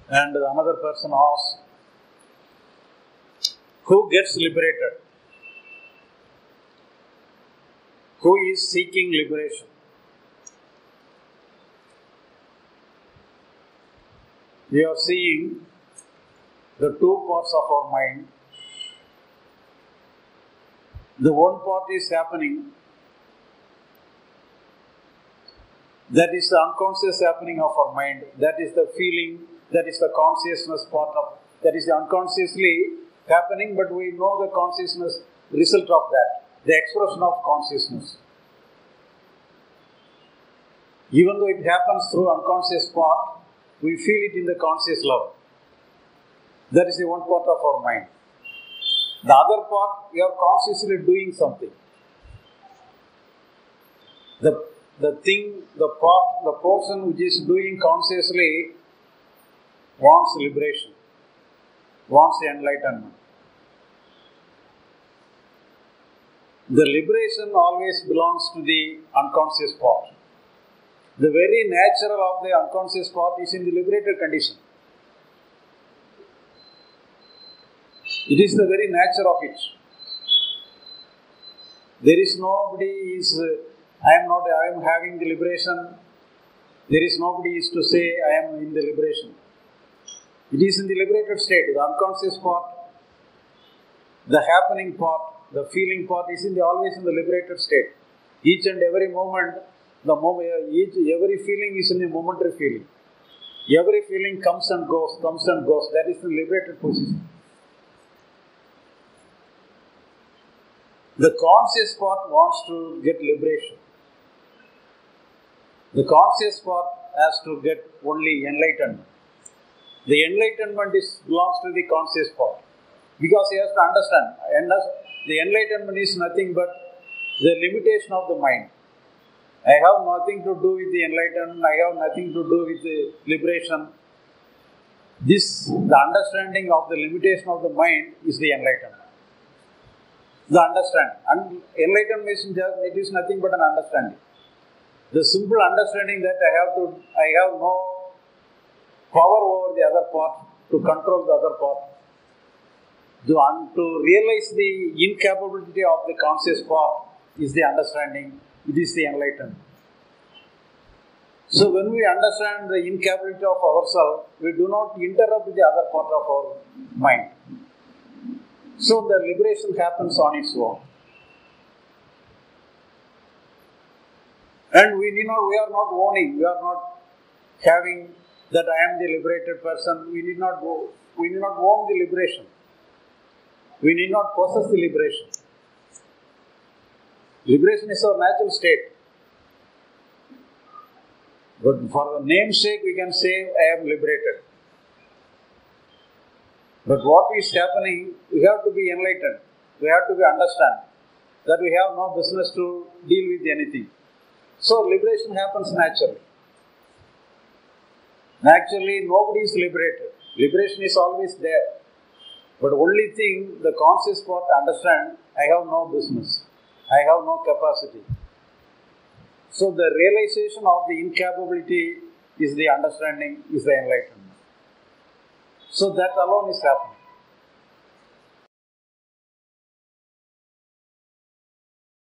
And another person asks, who gets liberated? Who is seeking liberation? We are seeing the two parts of our mind. The one part is happening, that is the unconscious happening of our mind, that is the feeling, that is the consciousness part of, that is unconsciously happening, but we know the consciousness result of that, the expression of consciousness. Even though it happens through unconscious part, we feel it in the conscious level. That is the one part of our mind. The other part, we are consciously doing something. The person which is doing consciously wants liberation, wants enlightenment. The liberation always belongs to the unconscious part. The very nature of the unconscious part is in the liberated condition. It is the very nature of it. There is nobody I am having the liberation. There is nobody is to say I am in the liberation. It is in the liberated state. The unconscious part, the happening part, the feeling part is always in the liberated state. Each and every moment, every feeling is in a momentary feeling. Every feeling comes and goes. That is the liberated position. The conscious part wants to get liberation. The conscious part has to get only enlightenment. The enlightenment belongs to the conscious part. Because he has to understand. The enlightenment is nothing but the limitation of the mind. I have nothing to do with the enlightenment. I have nothing to do with the liberation. The understanding of the limitation of the mind is the enlightenment. The understanding. Enlightenment is nothing but an understanding. The simple understanding that I have no power over the other part, to control the other part. To realize the incapability of the conscious part is the understanding. It is the enlightenment. So when we understand the incapability of ourselves, we do not interrupt the other part of our mind. So the liberation happens on its own. And we are not owning, we are not having that I am the liberated person. We need not own the liberation. We need not possess the liberation. Liberation is our natural state. But for the name's sake, we can say, I am liberated. But what is happening, we have to be enlightened. We have to understand that we have no business to deal with anything. So liberation happens naturally. Naturally, nobody is liberated. Liberation is always there. But only thing, the conscious part understand, I have no business. I have no capacity. So the realization of the incapability is the understanding, is the enlightenment. So that alone is happening.